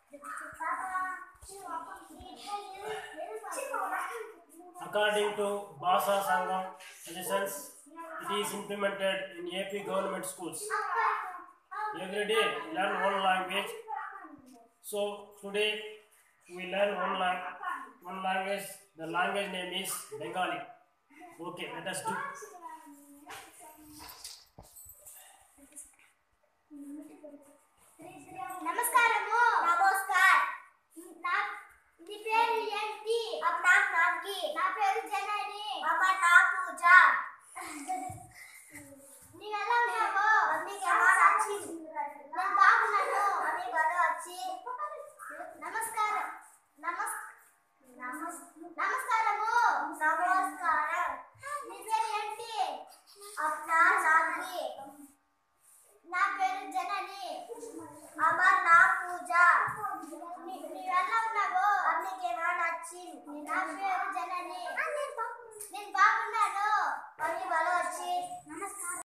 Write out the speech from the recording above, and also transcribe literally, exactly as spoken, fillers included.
According to Bhasha Sangam suggestions, it is implemented in A P government schools. Every day we learn one language. So today we learn one, lang one language. The language name is Bengali. Okay, let us do. నమస్కారము. నమస్కార్. నా నీ పేరు ఏంటి? అప్నా నాకి. నా పేరు జనని. అమ్మ నా పూజ. నీ ఎలా ఉన్నావు? అమ్మికి ఎలా నచ్చింది? నేను బాగున్నాను. అమ్మి బాగా వచ్చి. నమస్కారం. నమస్ నమస్ నమస్కారము. నమస్కారం. నీ పేరు ఏంటి? అప్నా నాకి. నా పేరు జనని. అమ్మ నా పూజ. నీ ఎలా ఉన్నావు? అమ్మికి ఎలా నచ్చింది? నా పేరు జనని. నేను బాగున్నాను. అమ్మి బాగా వచ్చి. నమస్కారం.